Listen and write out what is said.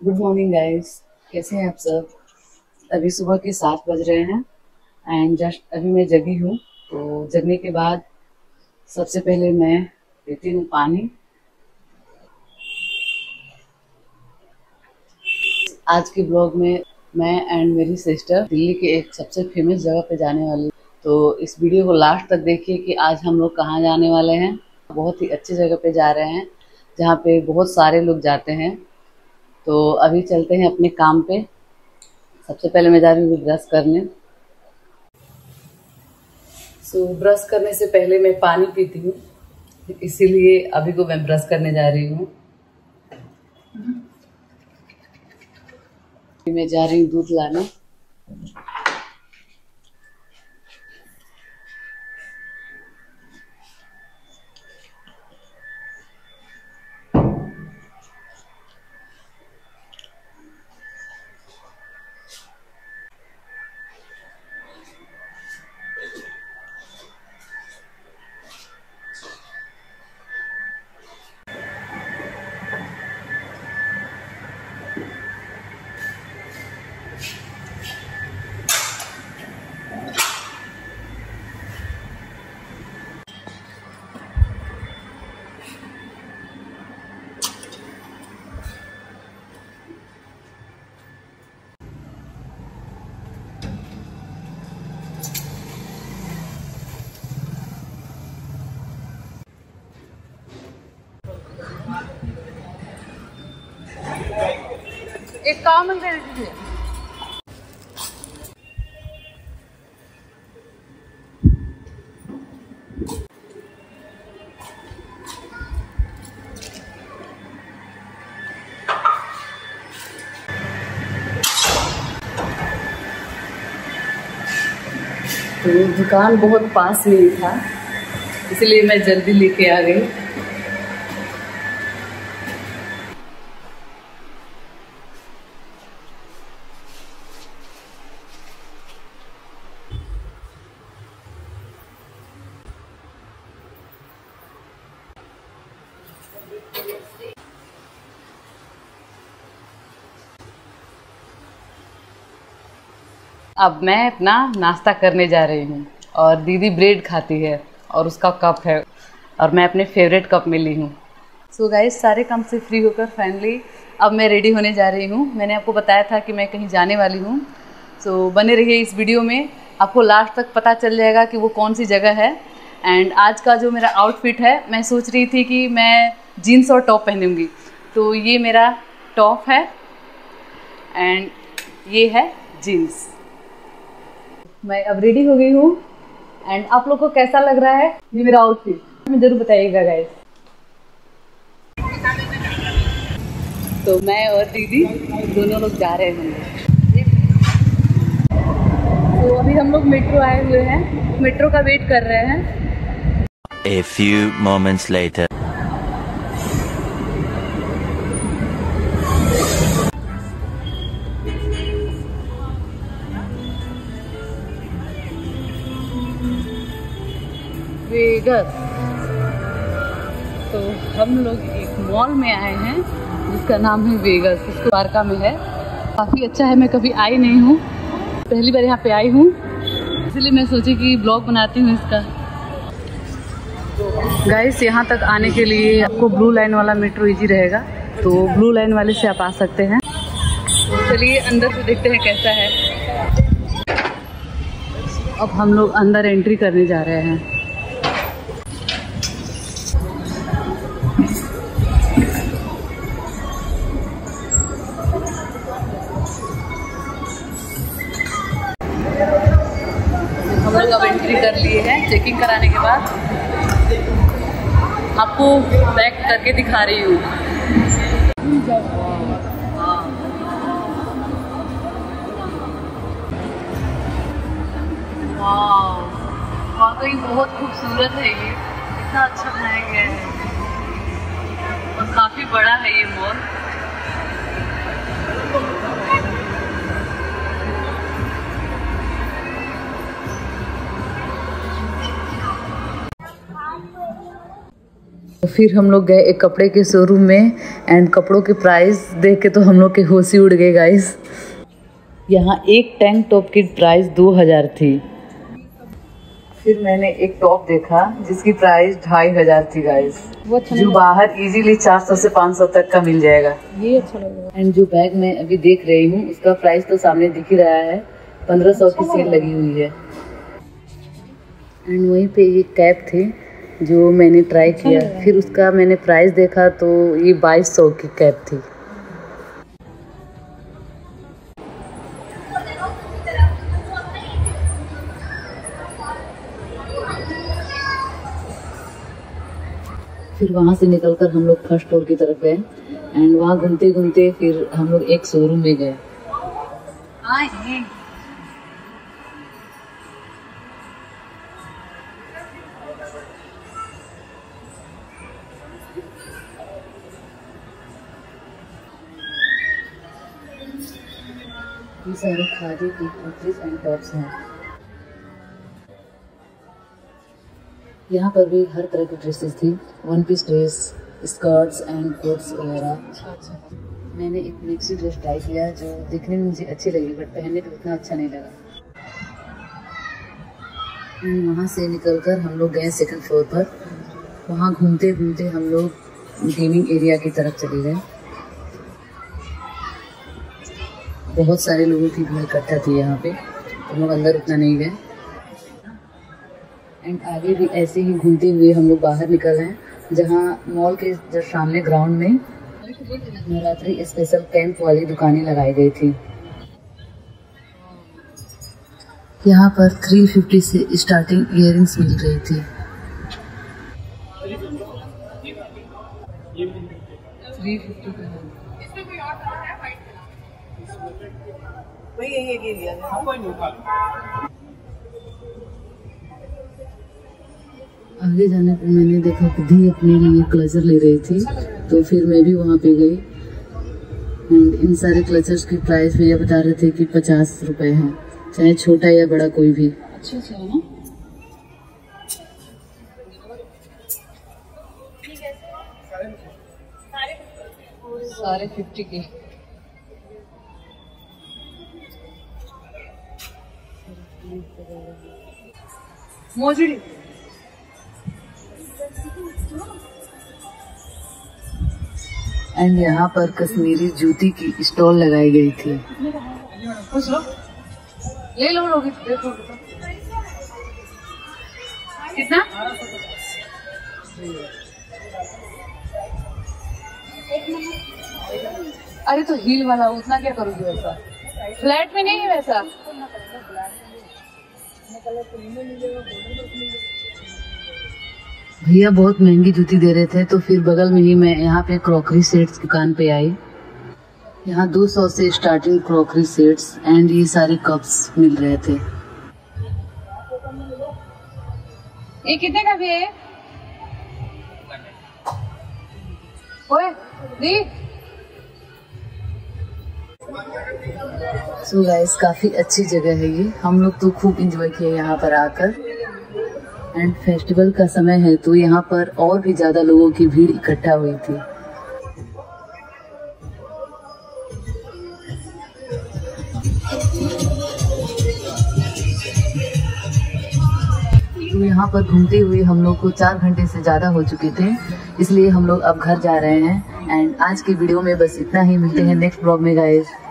Good morning guys, कैसे हैं आप सब। अभी सुबह के 7 बज रहे हैं एंड जस्ट अभी मैं जगी हूँ। तो जगने के बाद सबसे पहले मैं पीती हूँ पानी। आज के ब्लॉग में मैं एंड मेरी सिस्टर दिल्ली के एक सबसे फेमस जगह पे जाने वाली। तो इस वीडियो को लास्ट तक देखिए कि आज हम लोग कहाँ जाने वाले हैं। बहुत ही अच्छी जगह पे जा रहे हैं जहाँ पे बहुत सारे लोग जाते हैं। तो अभी चलते हैं अपने काम पे। सबसे पहले मैं जा रही हूँ ब्रश करने। ब्रश करने से पहले मैं पानी पीती हूँ, इसीलिए अभी को मैं ब्रश करने जा रही हूँ। मैं जा रही हूँ दूध लाने। एक काम कर दीजिए। तो दुकान बहुत पास में ही था, इसलिए मैं जल्दी लेके आ गई। अब मैं अपना नाश्ता करने जा रही हूँ और दीदी ब्रेड खाती है और उसका कप है और मैं अपने फेवरेट कप में ली हूँ। सो गाइस, सारे काम से फ्री होकर फाइनली अब मैं रेडी होने जा रही हूँ। मैंने आपको बताया था कि मैं कहीं जाने वाली हूँ। सो बने रहिए इस वीडियो में, आपको लास्ट तक पता चल जाएगा कि वो कौन सी जगह है। एंड आज का जो मेरा आउटफिट है, मैं सोच रही थी कि मैं जीन्स और टॉप पहनूंगी। तो ये मेरा टॉप है एंड ये है जीन्स। मैं अब रेडी हो गई हूँ एंड आप लोग को कैसा लग रहा है ये मेरा आउटफिट, हमें जरूर बताइएगा गाइस। तो मैं और दीदी दोनों लोग जा रहे हैं। तो अभी हम लोग मेट्रो आए हुए हैं, मेट्रो का वेट कर रहे हैं। A few moments later. Vegas. तो हम लोग एक मॉल में आए हैं जिसका नाम है वेगस, इसको द्वारका में है। काफ़ी अच्छा है, मैं कभी आई नहीं हूँ, पहली बार यहाँ पे आई हूँ, इसलिए मैं सोची कि ब्लॉग बनाती हूँ इसका। गाइस, यहाँ तक आने के लिए आपको ब्लू लाइन वाला मेट्रो इजी रहेगा, तो ब्लू लाइन वाले से आप आ सकते हैं। चलिए अंदर से देखते हैं कैसा है। अब हम लोग अंदर एंट्री करने जा रहे हैं। हम लोग अब एंट्री कर लिए हैं। चेकिंग कराने के बाद आपको बैक करके दिखा रही हूँ। वाकई बहुत खूबसूरत है ये, इतना अच्छा बनाया गया है और काफ़ी बड़ा है ये मॉल। तो फिर हम लोग गए एक कपड़े के शोरूम में एंड कपड़ों के प्राइस देख के तो हम लोग के होश ही उड़ गए गाइस। यहाँ एक टैंक टॉप की प्राइस 2000 थी। फिर मैंने एक टॉप देखा जिसकी प्राइस 2500 थी गाइस, जो बाहर इजीली 400 से 500 तक का मिल जाएगा। ये अच्छा लगा। एंड जो बैग मैं अभी देख रही हूँ उसका प्राइस तो सामने दिख ही रहा है, 1500 की सेल लगी हुई है। एंड वहीं पे ये कैप थी जो मैंने ट्राई किया, फिर उसका मैंने प्राइस देखा तो ये 2200 की कैप थी। फिर वहाँ से निकलकर हम लोग फर्स्ट फ्लोर की तरफ गए एंड वहाँ घूमते घूमते फिर हम लोग एक शोरूम में गए। ये सारे खादी की कुर्तीज एंड टॉप्स हैं। यहाँ पर भी हर तरह की ड्रेसेस थी, one piece dress, skirts and coats वगैरह। मैंने एक मैक्सी ड्रेस ट्राई किया जो दिखने में मुझे अच्छी लगी बट पहनने में उतना अच्छा नहीं लगा। वहाँ से निकलकर हम लोग गए सेकंड फ्लोर पर। वहाँ घूमते घूमते हम लोग गेमिंग एरिया की तरफ चले गए। बहुत सारे लोगों की भीड़ इकट्ठा थी यहाँ पे, तो हम लोग अंदर उतना नहीं गए। एंड आगे भी ऐसे ही घूमते हुए हम लोग बाहर निकल रहे हैं, जहाँ मॉल के जस्ट सामने ग्राउंड में नवरात्रि स्पेशल कैंप वाली दुकानें लगाई गई थी। यहाँ पर 350 से स्टार्टिंग इयररिंग्स मिल रही थी। आगे जाने पर मैंने देखा कि दी अपने लिए क्लचर ले रही थी, तो फिर मैं भी वहाँ पे गई। एंड इन सारे क्लचर्स की प्राइस भैया बता रहे थे कि 50 रुपए हैं, चाहे छोटा या बड़ा कोई भी। अच्छा है ना? सारे 50 के। मोजड़ी एंड यहाँ पर कश्मीरी जूती की स्टॉल लगाई गई थी। कुछ लो, ले लो लोग, देखो कितना। अरे तो हील वाला उतना क्या करोगे वैसा, फ्लैट में नहीं है वैसा। भैया बहुत महंगी जूती दे रहे थे, तो फिर बगल में ही मैं यहाँ पे क्रॉकरी सेट्स दुकान पे आई। यहाँ 200 से स्टार्टिंग क्रॉकरी सेट्स एंड ये सारे कप्स मिल रहे थे। ये कितने का भी है? ओए दी। सो गाइस काफी अच्छी जगह है ये, हम लोग तो खूब एंजॉय किए यहाँ पर आकर। एंड फेस्टिवल का समय है तो यहाँ पर और भी ज्यादा लोगों की भीड़ इकट्ठा हुई थी। तो यहाँ पर घूमते हुए हम लोग को 4 घंटे से ज्यादा हो चुके थे, इसलिए हम लोग अब घर जा रहे हैं। एंड आज की वीडियो में बस इतना ही, मिलते हैं नेक्स्ट ब्लॉग में गाइस।